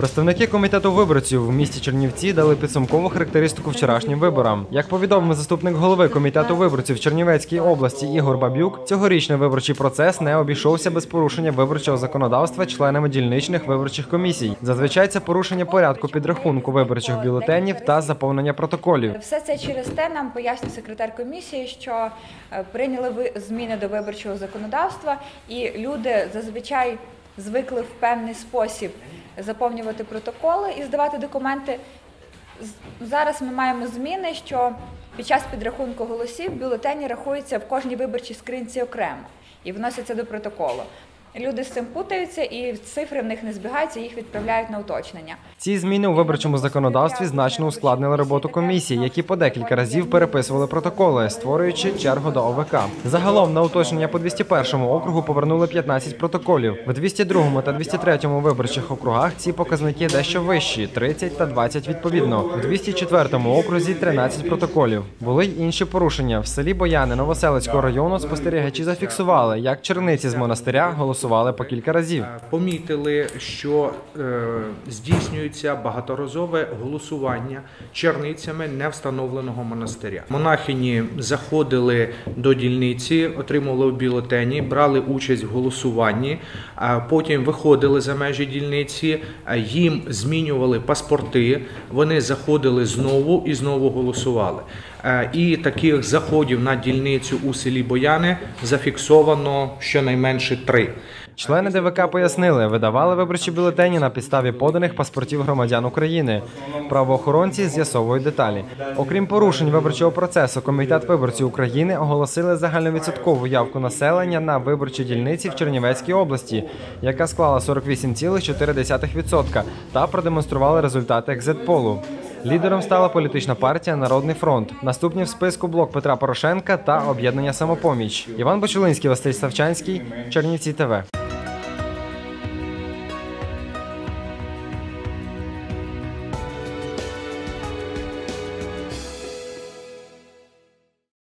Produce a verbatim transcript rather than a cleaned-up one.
Представники комітету виборців в місті Чернівці дали підсумкову характеристику вчорашнім виборам. Як повідомив заступник голови комітету виборців Чернівецької області Ігор Бабюк, цьогорічний виборчий процес не обійшовся без порушення виборчого законодавства членами дільничних виборчих комісій. Зазвичай це порушення порядку підрахунку виборчих бюлетенів та заповнення протоколів. Все це через те нам пояснює секретар комісії, що прийняли зміни до виборчого законодавства і люди зазвичай звикли в певний спосіб заповнювати протоколи і здавати документи. Зараз ми маємо зміни, що під час підрахунку голосів бюлетені рахуються в кожній виборчій скринці окремо і вносяться до протоколу. Люди з цим путаються і цифри в них не збігаються, їх відправляють на уточнення. Ці зміни у виборчому законодавстві значно ускладнили роботу комісій, які по декілька разів переписували протоколи, створюючи чергу до О В К. Загалом на уточнення по двісті першому округу повернули п'ятнадцять протоколів. В двісті другому та двісті третьому виборчих округах ці показники дещо вищі – тридцять та двадцять відповідно. В двісті четвертому окрузі – тринадцять протоколів. Були й інші порушення. В селі Бояни Новоселицького району спостерігачі зафіксували, як черниці з монастиря голосували по кілька разів. Помітили, що е, здійснюється багаторазове голосування черницями невстановленого монастиря. Монахині заходили до дільниці, отримували бюлетені, брали участь в голосуванні, а потім виходили за межі дільниці, їм змінювали паспорти, вони заходили знову і знову голосували. І таких заходів на дільницю у селі Бояни зафіксовано щонайменше три. Члени Д В К пояснили, видавали виборчі бюлетені на підставі поданих паспортів громадян України. Правоохоронці з'ясовують деталі. Окрім порушень виборчого процесу, Комітет виборців України оголосили загальновідсоткову явку населення на виборчі дільниці в Чернівецькій області, яка склала сорок вісім цілих чотири десятих відсотка, та продемонстрували результати екзит-полу. Лідером стала політична партія «Народний фронт». Наступні в списку блок Петра Порошенка та об'єднання «Самопоміч». Іван Бочулинський, Василь Савчанський, Чернівці Т В.